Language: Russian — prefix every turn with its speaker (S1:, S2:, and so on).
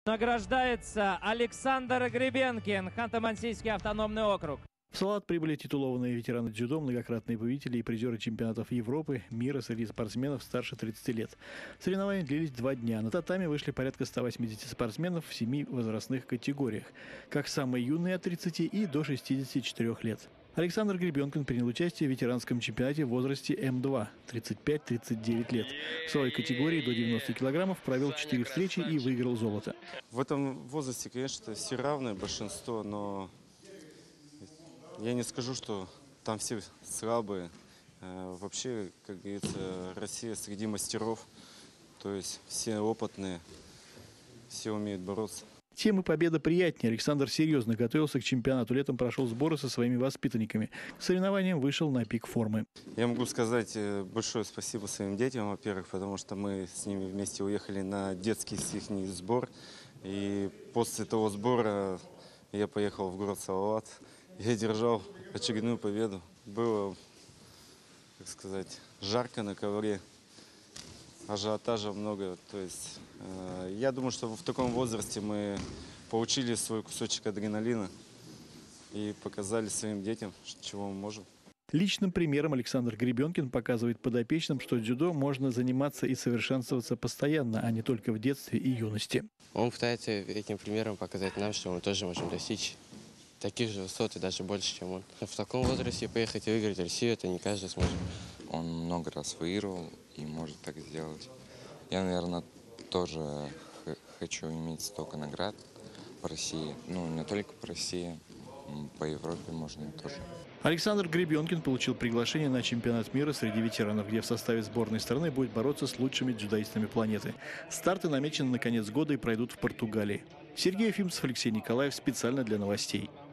S1: Награждается Александр Гребенкин, Ханты-Мансийский автономный округ.
S2: В Салават прибыли титулованные ветераны дзюдо, многократные победители и призеры чемпионатов Европы, мира среди спортсменов старше 30 лет. Соревнования длились 2 дня. На татами вышли порядка 180 спортсменов в 7 возрастных категориях, как самые юные от 30 и до 64 лет. Александр Гребенкин принял участие в ветеранском чемпионате в возрасте М2 35-39 лет. В своей категории до 90 килограммов провел 4 встречи и выиграл золото.
S3: В этом возрасте, конечно, все равны, большинство, но я не скажу, что там все слабые. Вообще, как говорится, Россия среди мастеров, то есть все опытные, все умеют бороться.
S2: Тем и победа приятнее. Александр серьезно готовился к чемпионату. Летом прошел сборы со своими воспитанниками. К соревнованиям вышел на пик формы.
S3: Я могу сказать большое спасибо своим детям, во-первых, потому что мы с ними вместе уехали на детский их сбор. И после того сбора я поехал в город Салават. Я держал очередную победу. Было, так сказать, жарко на ковре. Ажиотажа много. То есть, я думаю, что в таком возрасте мы получили свой кусочек адреналина и показали своим детям, чего мы можем.
S2: Личным примером Александр Гребенкин показывает подопечным, что дзюдо можно заниматься и совершенствоваться постоянно, а не только в детстве и юности.
S4: Он пытается этим примером показать нам, что мы тоже можем достичь таких же высот и даже больше, чем он. В таком возрасте поехать и выиграть Россию, это не каждый сможет.
S5: Он много раз выигрывал и может так сделать. Я, наверное, тоже хочу иметь столько наград по России. Ну, не только по России, по Европе можно тоже.
S2: Александр Гребенкин получил приглашение на чемпионат мира среди ветеранов, где в составе сборной страны будет бороться с лучшими дзюдоистами планеты. Старты намечены на конец года и пройдут в Португалии. Сергей Ефимцев, Алексей Николаев. Специально для новостей.